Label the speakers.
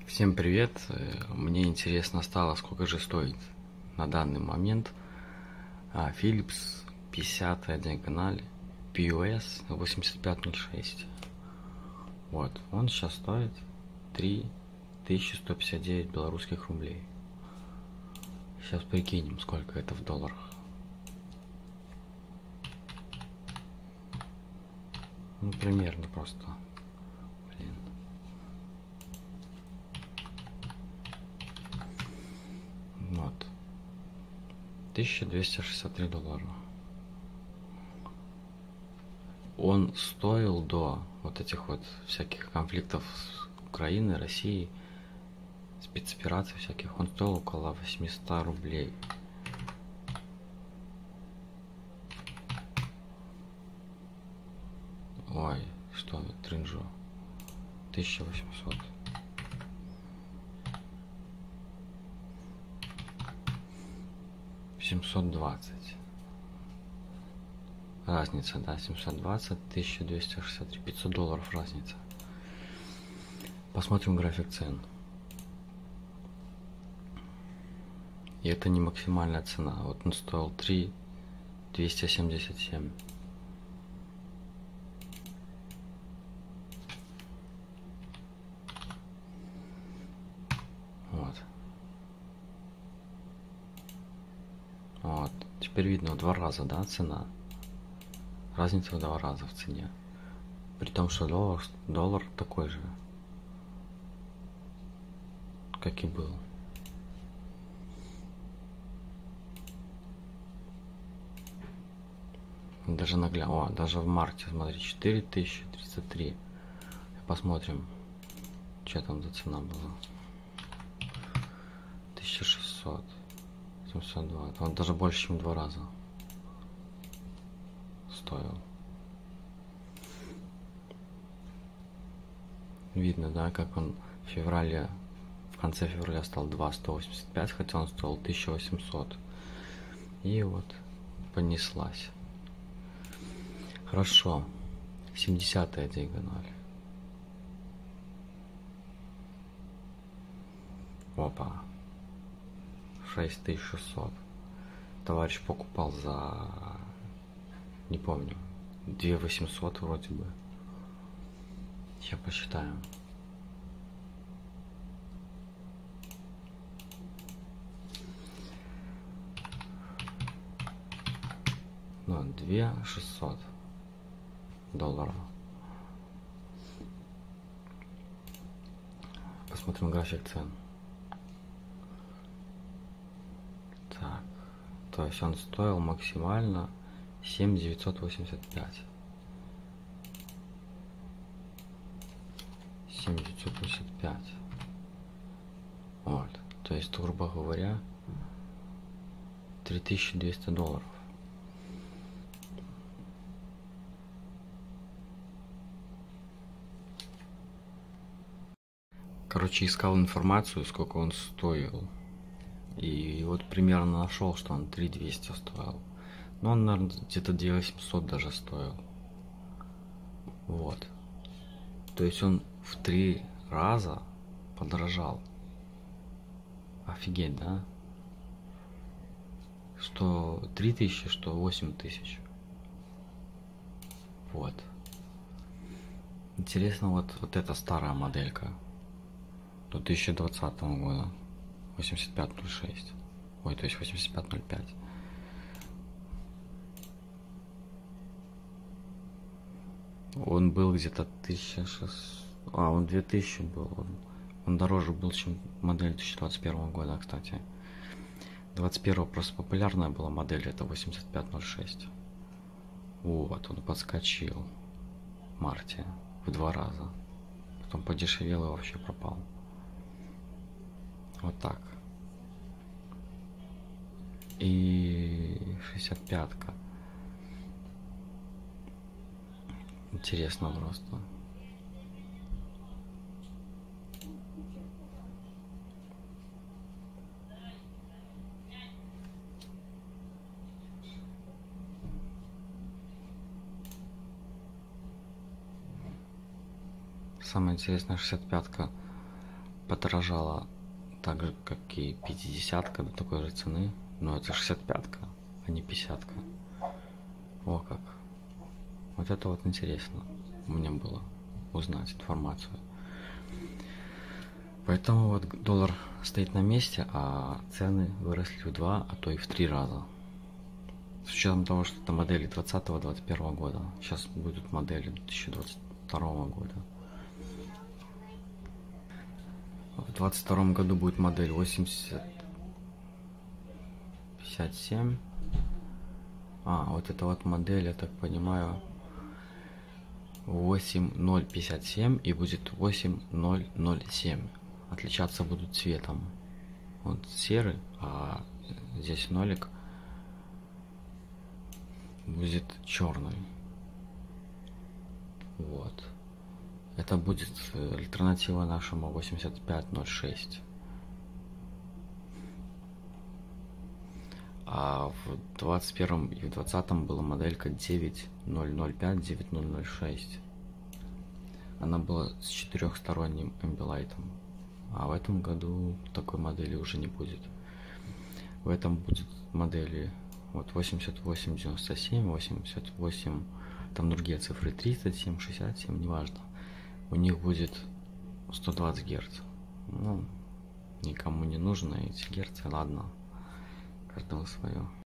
Speaker 1: Всем привет! Мне интересно стало, сколько же стоит на данный момент Philips 50 диагональ POS 8506. Вот, он сейчас стоит 3159 белорусских рублей. Сейчас прикинем, сколько это в долларах. Ну, примерно просто. Блин. Вот. 1263 доллара. Он стоил до вот этих вот всяких конфликтов с Украиной, Россией, спецопераций всяких, он стоил около 800 рублей. Ой, что тринжу. 1800. $720. Разница, да, 720, 1263, $500 разница. Посмотрим график цен. И это не максимальная цена. Вот он стоил 3,277. Вот. Вот. Теперь видно в 2 раза, да, цена. Разница в 2 раза в цене. При том, что доллар такой же, как и был. Даже наглядно. О, даже в марте, смотри, 4033. Посмотрим, что там за цена была. 1600. 720. Он даже больше, чем в 2 раза стоил. Видно, да, как он в конце февраля стал 2,185, хотя он стоил 1800. И вот понеслась. Хорошо. 70-я диагональ. Опа. 6600. Товарищ покупал за, не помню, 2800 вроде бы. Сейчас посчитаем. Ну, 2600 долларов. Посмотрим график цен. Так, то есть он стоил максимально 7,985. 7,985. Вот, то есть, грубо говоря, 3200 долларов. Короче, искал информацию, сколько он стоил. И вот примерно нашел, что он 3200 стоил. Но он, наверное, где-то 2800 даже стоил. Вот. То есть он в 3 раза подорожал. Офигеть, да? Что 3000, что 8000. Вот. Интересно, вот эта старая моделька. 2020 года. 8506. Ой, то есть 8505. Он был где-то 1600. А, он 2000 был. Он дороже был, чем модель 2021 года, кстати. 21 просто популярная была модель, это 8506. Вот, он подскочил в марте в 2 раза. Потом подешевел и вообще пропал. Вот так. И 65-ка. Интересно просто. Самое интересное, 65-ка подорожала так же, как и 50-ка, до такой же цены. Но это 65-ка, а не 50-ка. О как. Вот это вот интересно мне было узнать информацию. Поэтому вот доллар стоит на месте, а цены выросли в 2, а то и в 3 раза. С учетом того, что это модели 2020-2021 года. Сейчас будут модели 2022 года. В 2022 году будет модель 8057. Вот это вот модель, я так понимаю, 8057 и будет 8007. Отличаться будут цветом. Вот серый, а здесь нолик будет черный. Вот. Это будет альтернатива нашему 8506. А в 21 и в 20 была моделька 9005-9006. Она была с 4-сторонним эмбилайтом. А в этом году такой модели уже не будет. В этом будет модели вот 8897, 88, там другие цифры, 307, 67, неважно. У них будет 120 Гц. Ну, никому не нужно эти герцы, ладно. Каждому свое.